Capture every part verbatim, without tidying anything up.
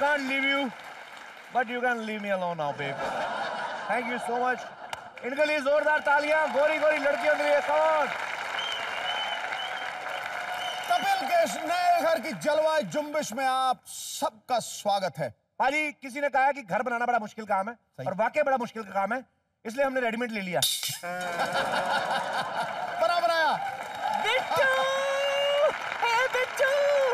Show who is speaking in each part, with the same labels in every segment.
Speaker 1: can't leave you, but you can leave me alone now, babe. Thank you so much. इनके लिए जोरदार तालियां, गोरी गोरी लड़कियों के लिए। कौन?
Speaker 2: कपिल के इस नए घर की जलवा जुम्बिश में आप सबका स्वागत है।
Speaker 1: पाजी, किसी ने कहा है कि घर बनाना बड़ा मुश्किल काम है, और वाकई बड़ा मुश्किल का काम है, इसलिए हमने रेडीमेड ले लिया।
Speaker 2: बना बनाया।
Speaker 1: बिट्टू! हे बिट्टू!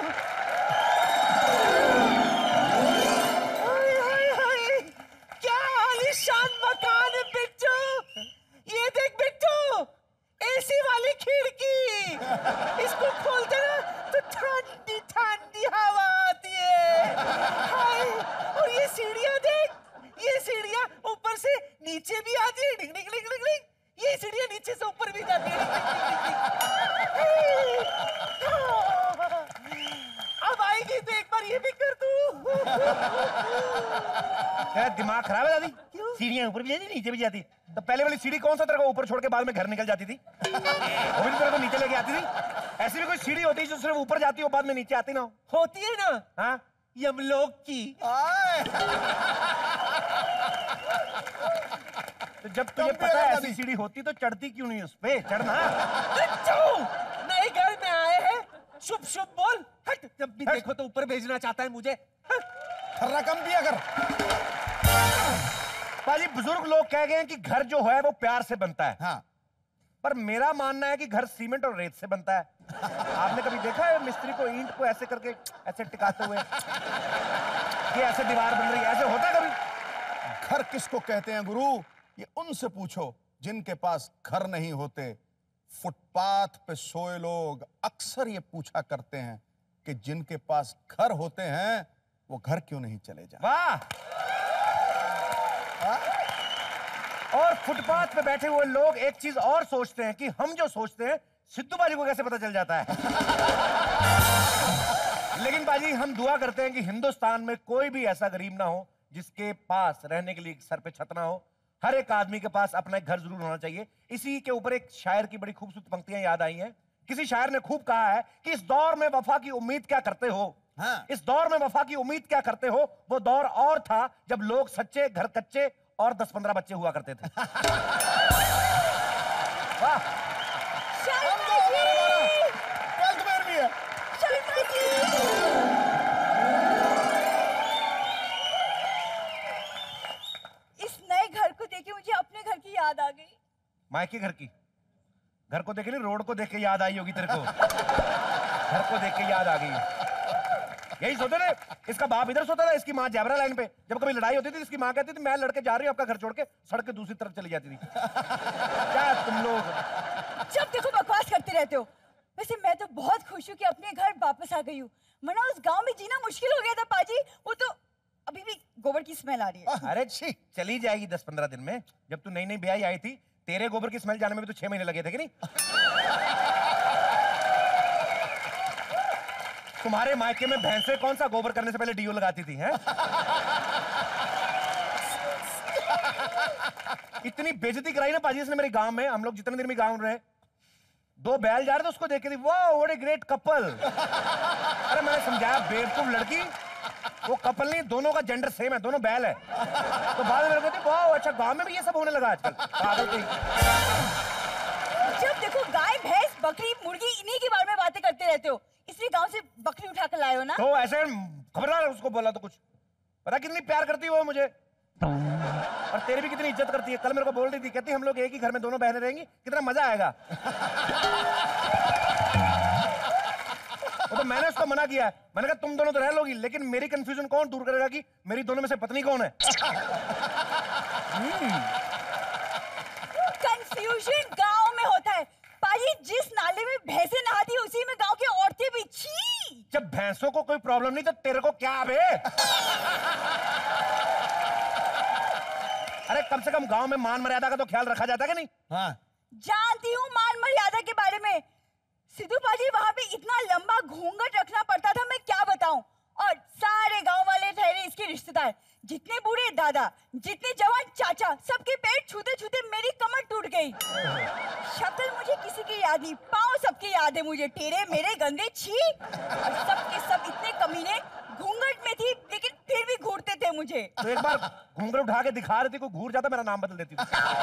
Speaker 1: हाय हाय हाय! क्या आलीशान मकान है बिट्टू! ये देख बिट्टू! एसी वाली खिड़की! इसको खोलते ना तो ठंडी ठंडी हवा आती है। हाय! और ये सीढ़ियां देख! ये सीढ़ियां ऊपर से नीचे भी आती है। डिंग डिंग डिंग डिंग डिंग। ये सीढ़ियां नीचे से ऊपर भी जाती है। अब आएगी तो एक बार ये भी कर दूं। तेरा दिमाग खराब है दादी? सीढ़ियां ऊपर भी जाती नीचे भी जाती। तो पहले वाली सीढ़ी कौन सा तेरे को ऊपर छोड़ के बाद में घर निकल जाती थी? वो भी तेरे को नीचे लेके आती थी। ऐसी भी कोई सीढ़ी होती है जो सिर्फ ऊपर जाती हो बाद में नीचे आती ना हो? होती है ना। हाँ, यमलोक की। तो जब तुझे पता है ऐसी सीढ़ी होती तो चढ़ती क्यों नहीं उस पे? चढ़ना। नए घर में आए हैं, शुभ शुभ बोल। हट, जब भी देखो तो ऊपर भेजना चाहता है मुझे।
Speaker 2: रकम दिया कर।
Speaker 1: पाजी, बुजुर्ग लोग कह गए हैं कि घर जो है वो प्यार से बनता है।
Speaker 2: हाँ।
Speaker 1: पर मेरा मानना है कि घर सीमेंट और रेत से बनता है। आपने कभी देखा है मिस्त्री को ईंट को ऐसे करके ऐसे टिकाते हुए कि ऐसे दीवार बन रही है? ऐसे होता कभी?
Speaker 2: घर किसको कहते हैं गुरु? ये उनसे पूछो जिनके पास घर नहीं होते। फुटपाथ पे सोए लोग अक्सर ये पूछा करते हैं कि जिनके पास घर होते हैं वो घर क्यों नहीं चले जाते।
Speaker 1: वाह! और फुटपाथ पे बैठे हुए लोग एक चीज और सोचते हैं कि हम जो सोचते हैं सिद्धू बाजी को कैसे पता चल जाता है। लेकिन बाजी, हम दुआ करते हैं कि हिंदुस्तान में कोई भी ऐसा गरीब ना हो जिसके पास रहने के लिए सर पे छत ना हो। हर एक आदमी के पास अपना एक घर जरूर होना चाहिए। इसी के ऊपर एक शायर की बड़ी खूबसूरत पंक्तियां याद आई हैं। किसी शायर ने खूब कहा है कि इस दौर में वफा की उम्मीद क्या करते हो। हाँ। इस दौर में वफा की उम्मीद क्या करते हो? वो दौर और था जब लोग सच्चे, घर कच्चे और दस पंद्रह बच्चे हुआ करते थे। वाह!
Speaker 3: इस नए घर को देखे मुझे अपने घर की याद आ गई।
Speaker 1: मायके घर की? घर को देखे नहीं, रोड को देख के याद आई होगी तेरे को। घर को देख के याद आ गई। यही सोते थे, इसका बाप इधर सोता था, इसकी माँ जैबरा लाइन पे। जब कभी लड़ाई होती थी इसकी माँ कहती थी मैं लड़के जा रही हूँ आपका घर छोड़ के, सड़क के दूसरी तरफ चली जाती थी। क्या तुम लोग
Speaker 3: जब देखो बकवास करते रहते हो। वैसे मैं तो बहुत खुश हूँ कि अपने घर वापस आ गई हूँ, वरना उस गांव में जीना मुश्किल हो गया था पाजी। वो तो अभी भी गोबर की स्मेल आ रही है।
Speaker 1: अरे छी, चली जाएगी दस पंद्रह दिन में। जब तू नई नई ब्याही आई थी तेरे गोबर की स्मेल जाने में भी तो छह महीने लगे थे कि नहीं? तुम्हारे मायके में भैंसे कौन सा गोबर करने से पहले डीओ लगाती थी हैं? इतनी बेइज्जती कराई ना पाजी इसने मेरे गांव में। हम लोग जितने दिन में गांव रहे, दो बैल जा रहे थे उसको देख के थी, वाह व्हाट ए ग्रेट कपल। अरे मैंने समझाया बेवकूफ लड़की, वो कपल नहीं, दोनों का जेंडर सेम है, दोनों बैल है। तो बाद में मेरे को वाह अच्छा गांव में भी ये सब होने लगा आजकल। पागल कहीं।
Speaker 3: जब देखो गाय भैंस बकरी मुर्गी इन्हीं के बारे में बातें करते रहते हो, इसलिए गांव से बकरी उठा कर लाए हो ना?
Speaker 1: तो ऐसे खबरदार उसको बोला तो कुछ पता कितनी प्यार करती है वो मुझे, और तेरी भी कितनी इज्जत करती है। कल मेरे को बोल रही थी, कहती हम लोग एक ही घर में दोनों बहनें रहेंगी, कितना मजा आएगा। तो मैंने उसको मना किया। मैंने कहा तुम दोनों तो रह लोगी, लेकिन मेरी कंफ्यूजन कौन दूर करेगा कि मेरी दोनों में से पत्नी कौन है?
Speaker 3: कंफ्यूजन गांव में होता है पाजी। जिस नाले में भैंसें नहाती है उसी में गांव की औरतें भी। छी!
Speaker 1: जब भैंसों को कोई प्रॉब्लम नहीं तो तेरे को क्या बे? अरे कम से कम गांव में मान मर्यादा का तो ख्याल रखा जाता है कि नहीं?
Speaker 2: हाँ।
Speaker 3: जानती हूँ मान मर्यादा के बारे में। सिद्धू पाजी वहां पे इतना लंबा घूंघट रखना पड़ता था, मैं क्या बताऊं। और सारे गांव वाले ठहरे इसके रिश्तेदार, जितने बूढ़े दादा, जितने जवान चाचा, सबके पेट छूते छूते मेरी कमर टूट गई। शक्ल मुझे किसी की याद नहीं, पाँव सबकी याद है मुझे, टेढ़े मेरे गंदे। छी! और सब के सब इतने कमीने। घूंघट में थी लेकिन फिर मुझे।
Speaker 1: तो एक बार घूंघट उठा के दिखा रही थी, कोई घूर जाता मेरा नाम बदल देती।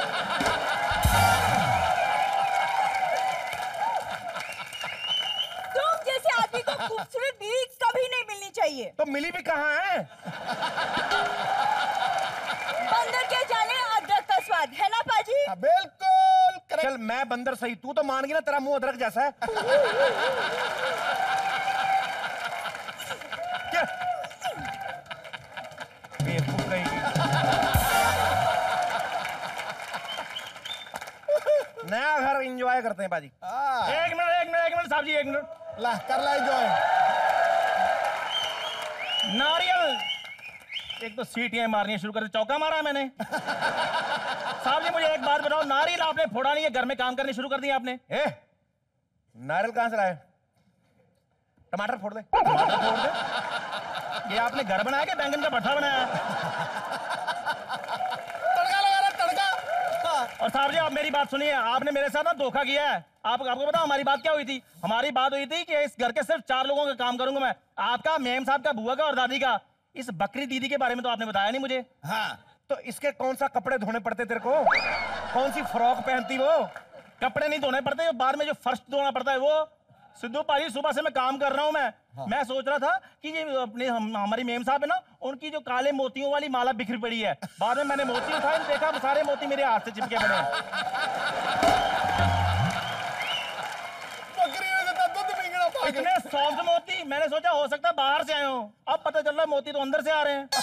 Speaker 3: तुम जैसे आदमी को खूबसूरत बीवी कभी नहीं मिलनी चाहिए।
Speaker 1: तो मिली भी कहाँ है?
Speaker 3: बंदर क्या जाने अदरक का स्वाद, है ना पाजी?
Speaker 2: बिल्कुल करेक्ट।
Speaker 1: चल मैं बंदर सही, तू तो मान गई ना, तेरा मुंह अदरक जैसा है। क्या बेवकूफ कहेगी। नया घर एंजॉय करते हैं बाजी।
Speaker 4: एक मिनट एक मिनट एक मिनट साहब जी, एक मिनट।
Speaker 2: ला कर ला एंजॉय।
Speaker 4: नारियल, एक तो सीटियां मारनी शुरू कर दी, चौका मारा है मैंने। साहब जी मुझे एक बात बताओ, नारियल आपने फोड़ा नहीं है, घर में काम करने शुरू कर दिए आपने?
Speaker 1: ए, नारियल कहां से लाए? टमाटर फोड़ दे।
Speaker 4: टमाटर फोड़ दे? ये आपने घर बनाया कि बैंगन का भट्टा बनाया?
Speaker 2: तड़का लगा रहा तड़का।
Speaker 4: और साहब जी आप मेरी बात सुनिए, आपने मेरे साथ ना धोखा किया है। आप आपको बताओ हमारी बात क्या हुई थी? हमारी बात हुई थी कि इस घर के सिर्फ चार लोगों का काम करूंगा मैं, आपका, मेम साहब का, बुआ का और दादी का। इस बकरी दीदी के बारे में तो आपने बताया नहीं मुझे।
Speaker 2: हाँ
Speaker 1: तो इसके कौन सा कपड़े धोने पड़ते तेरे को? कौन सी फ्रॉक पहनती वो?
Speaker 4: कपड़े नहीं धोने पड़ते, बाद में जो फर्श धोना पड़ता है वो। सिद्धू पाजी सुबह से मैं काम कर रहा हूं मैं। हाँ। मैं सोच रहा था कि ये अपने हम, हमारी मेम साहब है ना, उनकी जो काले मोतियों वाली माला बिखरी पड़ी है, बाद में मैंने मोती उठाए, देखा सारे मोती मेरे हाथ से चिपके पड़े हैं।
Speaker 2: बकरी ने देता दूध बिगड़ा पाके।
Speaker 4: इतने सॉफ्ट मोती, मैंने सोचा हो सकता है बाहर से आए हो, अब पता चल रहा है मोती तो अंदर से आ रहे हैं।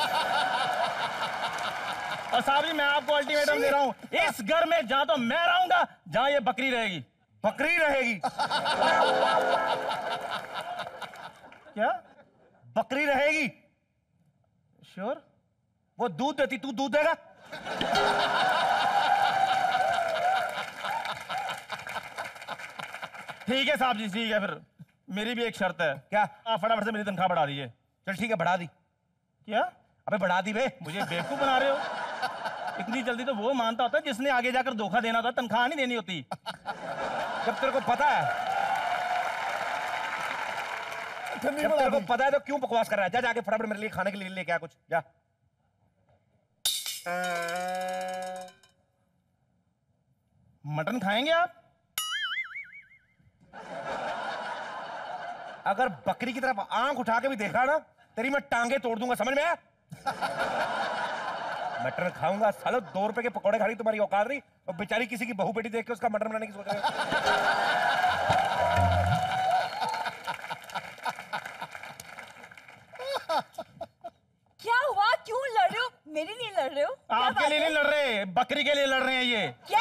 Speaker 4: और साहब जी मैं आपको अल्टीमेटम दे रहा हूं, इस घर में जहां तो मैं रहूंगा, जहां ये बकरी रहेगी।
Speaker 1: बकरी रहेगी?
Speaker 4: क्या?
Speaker 1: बकरी रहेगी?
Speaker 4: श्योर?
Speaker 1: वो दूध देती, तू दूध देगा?
Speaker 4: ठीक है साहब जी, ठीक है, फिर मेरी भी एक शर्त है।
Speaker 1: क्या?
Speaker 4: आप फटाफट से मेरी तनख्वाह बढ़ा दीजिए।
Speaker 1: चल ठीक है, बढ़ा दी।
Speaker 4: क्या?
Speaker 1: अबे बढ़ा दी बे।
Speaker 4: मुझे बेवकूफ बना रहे हो? इतनी जल्दी तो वो मानता होता है जिसने आगे जाकर धोखा देना होता, तनख्वाह नहीं देनी होती।
Speaker 1: जब तेरे को पता है, जब तेरे को पता है तो क्यों बकवास कर रहा है? जा जाके फटाफट मेरे लिए खाने के लिए लेके आ कुछ, जा।
Speaker 4: मटन खाएंगे आप?
Speaker 1: अगर बकरी की तरफ आंख उठा के भी देखा ना, तेरी मैं टांगे तोड़ दूंगा, समझ में आया? मटन खाऊंगा सालो, दो रुपए के पकौड़े खा रही तुम्हारी औकात रही, और बेचारी किसी की बहू बेटी देख के उसका मटन बनाने की सोच रहे हो।
Speaker 3: क्या हुआ, क्यों लड़ रहे हो? मेरे लिए लड़ रहे हो? क्या
Speaker 4: आपके
Speaker 3: बात
Speaker 4: लिए
Speaker 3: है?
Speaker 4: नहीं लड़ रहे, बकरी के लिए लड़ रहे हैं ये।
Speaker 3: क्या?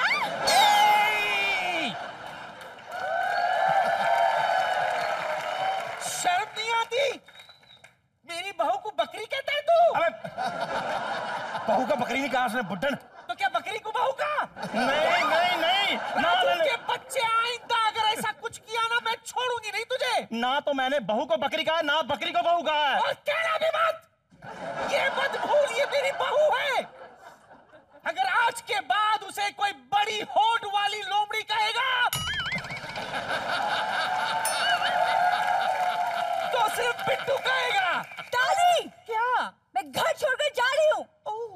Speaker 5: शर्म नहीं आती? मेरी बहू को बकरी कहता है तू?
Speaker 1: अबे बहू का बकरी नहीं कहा उसने, बुड्ढन।
Speaker 5: तो क्या बकरी को बहू का?
Speaker 4: नहीं नहीं नहीं, ना
Speaker 5: राजू
Speaker 4: ना
Speaker 5: के बच्चे, आइंदा अगर ऐसा कुछ किया ना, मैं छोड़ूंगी नहीं तुझे।
Speaker 4: ना तो मैंने बहू को बकरी कहा है, ना बकरी को बहू कहा है।
Speaker 5: और कहना भी मत, ये मत भूल, ये मेरी बहू है। अगर आज के बाद उसे कोई बड़ी होठ वाली लोमड़ी कहेगा तो सिर्फ पिट्टू कहेगा।
Speaker 3: दादी,
Speaker 5: क्या?
Speaker 3: मैं घर छोड़कर जा रही हूँ।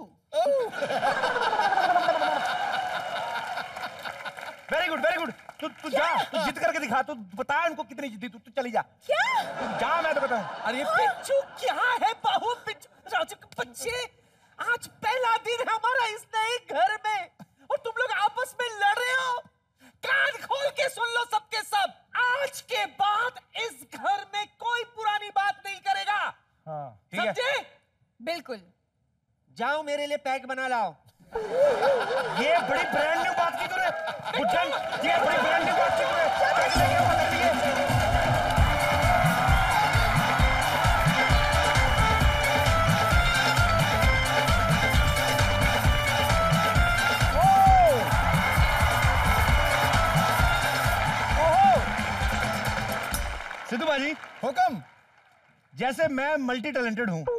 Speaker 1: Very good very good. तू तू जा, तू जिद करके दिखा, तू बता इनको कितनी जिद्दी, तू तू चली जा।
Speaker 3: क्या?
Speaker 1: तू जा, मैं तो बताऊं।
Speaker 5: अरे पिच्चू, क्या है बहू पिच्चू? राजू के बच्चे, आज पहला दिन है हमारा इस नए घर में और तुम लोग आपस में लड़ रहे हो। कान खोल के सुन लो सबके सब, आज के बाद इस घर में कोई पुरानी बात नहीं करेगा।
Speaker 1: हाँ ठीक है।
Speaker 5: समझे?
Speaker 3: बिल्कुल।
Speaker 5: जाओ मेरे लिए पैक बना लाओ।
Speaker 1: ये बड़ी ब्रांड न्यू बात की तूने, बुड्ढन। ये बड़ी ब्रांड न्यू बात की तूने। पैक लेके आओ, पकड़ लिए। सिद्धू बाजी,
Speaker 2: हुक्म।
Speaker 1: जैसे मैं मल्टी टैलेंटेड हूं,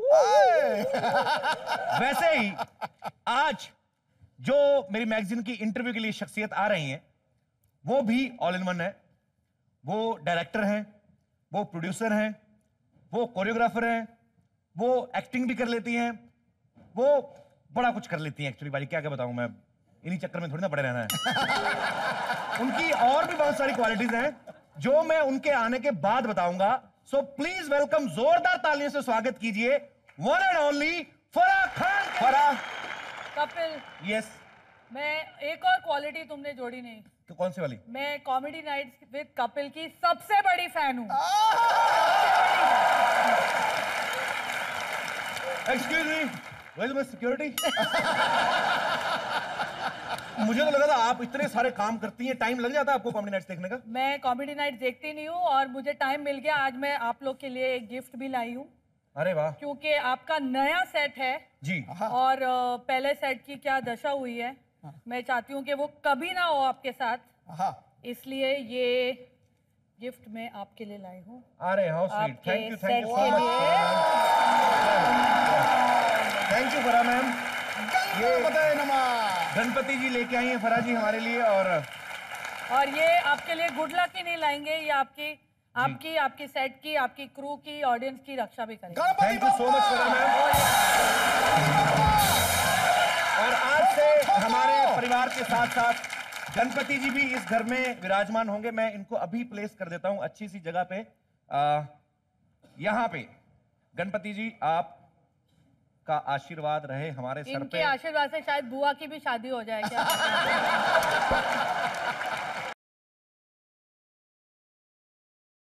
Speaker 1: वैसे ही आज जो मेरी मैगजीन की इंटरव्यू के लिए शख्सियत आ रही हैं, वो भी ऑल इन वन है। वो डायरेक्टर हैं, वो प्रोड्यूसर हैं, वो कोरियोग्राफर हैं, वो एक्टिंग भी कर लेती हैं, वो बड़ा कुछ कर लेती हैं एक्चुअली बाजी, क्या क्या बताऊं मैं, इन्हीं चक्कर में थोड़ी ना पड़े रहना है। उनकी और भी बहुत सारी क्वालिटीज हैं जो मैं उनके आने के बाद बताऊंगा। सो प्लीज वेलकम, जोरदार तालियों से स्वागत कीजिए one and only Farah Khan. Farah.
Speaker 6: Kapil,
Speaker 1: yes.
Speaker 6: मैं एक और क्वालिटी तुमने जोड़ी नहीं।
Speaker 1: तो कौन सी वाली?
Speaker 6: मैं कॉमेडी नाइट्स विद कपिल की सबसे बड़ी फैन हूँ।
Speaker 1: Excuse me, where is my security? मुझे तो लगा था आप इतने सारे काम करती हैं, टाइम लग जाता है आपको कॉमेडी नाइट्स देखने का?
Speaker 6: मैं कॉमेडी नाइट्स देखती नहीं हूँ और मुझे टाइम मिल गया। आज मैं आप लोग के लिए एक गिफ्ट भी लाई हूँ।
Speaker 1: अरे वाह।
Speaker 6: क्योंकि आपका नया सेट है
Speaker 1: जी।
Speaker 6: और अ, पहले सेट की क्या दशा हुई है, मैं चाहती हूँ कि वो कभी ना हो आपके साथ, इसलिए ये गिफ्ट मैं आपके लिए लाई हूँ।
Speaker 1: अरे हाउ स्वीट,
Speaker 6: आपके
Speaker 1: thank you thank you
Speaker 6: set
Speaker 1: so
Speaker 6: के
Speaker 1: much, thank you Farah ma'am. ये
Speaker 2: बताए नमा
Speaker 1: गणपति जी लेके आई हैं फराह जी हमारे लिए, और
Speaker 6: और ये आपके लिए गुड लक ही नहीं लाएंगे, ये आपकी आपकी आपकी सेट की, आपकी क्रू की, ऑडियंस की रक्षा भी करेंगे।
Speaker 1: Thank you so much Farah ma'am. और आज से हमारे परिवार के साथ साथ गणपति जी भी इस घर में विराजमान होंगे। मैं इनको अभी प्लेस कर देता हूं अच्छी सी जगह पे, आ, यहाँ पे। गणपति जी, आप का आशीर्वाद रहे हमारे सर पे।
Speaker 6: इनके आशीर्वाद से शायद बुआ की भी शादी हो जाए क्या?